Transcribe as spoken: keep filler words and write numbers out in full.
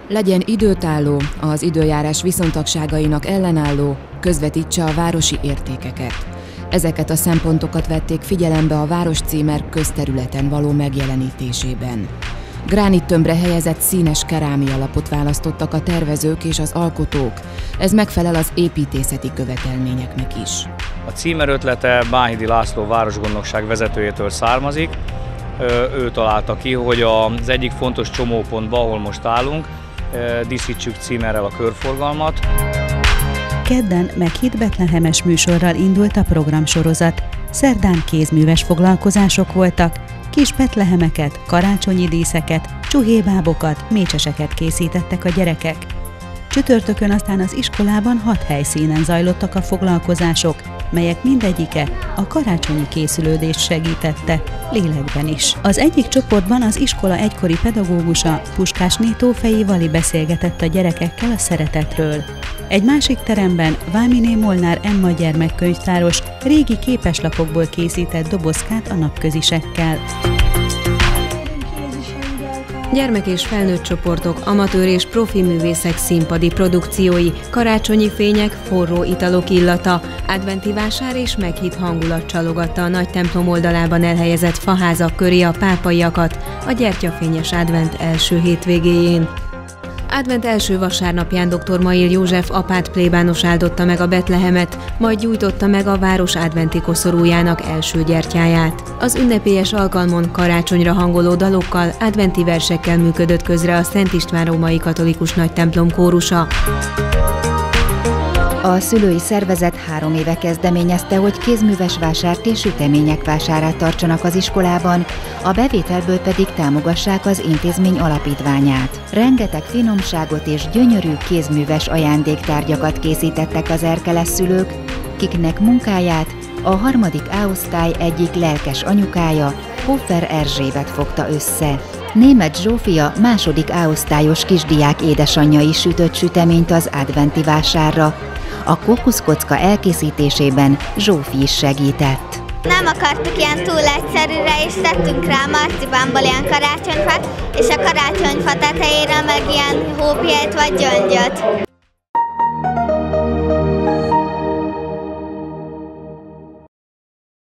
Legyen időtálló, az időjárás viszontagságainak ellenálló, közvetítse a városi értékeket. Ezeket a szempontokat vették figyelembe a városcímer közterületen való megjelenítésében. Gránittömbre helyezett színes kerámia alapot választottak a tervezők és az alkotók. Ez megfelel az építészeti követelményeknek is. A címer ötlete Bánhidi László városgondnokság vezetőjétől származik. Ő találta ki, hogy az egyik fontos csomópontban, ahol most állunk, díszítsük címerrel a körforgalmat. Kedden meghitt betlehemes műsorral indult a programsorozat. Szerdán kézműves foglalkozások voltak, kis betlehemeket, karácsonyi díszeket, csuhébábokat, mécseseket készítettek a gyerekek. Csütörtökön aztán az iskolában hat helyszínen zajlottak a foglalkozások, melyek mindegyike a karácsonyi készülődést segítette, lélekben is. Az egyik csoportban az iskola egykori pedagógusa, Puskásné Tófei Vali beszélgetett a gyerekekkel a szeretetről. Egy másik teremben Váminé Molnár Emma gyermekkönyvtáros régi képeslapokból készített dobozkát a napközisekkel. Gyermek és felnőtt csoportok, amatőr és profi művészek színpadi produkciói, karácsonyi fények, forró italok illata, adventi vásár és meghitt hangulat csalogatta a nagy templom oldalában elhelyezett faházak köré a pápaiakat a gyertyafényes advent első hétvégéjén. Advent első vasárnapján dr. Mail József apát plébános áldotta meg a Betlehemet, majd gyújtotta meg a város adventi koszorújának első gyertyáját. Az ünnepélyes alkalmon karácsonyra hangoló dalokkal, adventi versekkel működött közre a Szent István római katolikus nagytemplom kórusa. A szülői szervezet három éve kezdeményezte, hogy kézműves vásárt és sütemények vásárát tartsanak az iskolában, a bevételből pedig támogassák az intézmény alapítványát. Rengeteg finomságot és gyönyörű kézműves ajándéktárgyakat készítettek az erkeles szülők, kiknek munkáját a harmadik A-osztály egyik lelkes anyukája, Hofer Erzsébet fogta össze. Németh Zsófia második A-osztályos kisdiák édesanyja is sütött süteményt az adventi vásárra. A kókuszkocka elkészítésében Zsófi is segített. Nem akartuk ilyen túl egyszerűre, és tettünk rá marcibánból ilyen karácsonyfát, és a karácsonyfa tetejére meg ilyen hópját vagy gyöngyöt.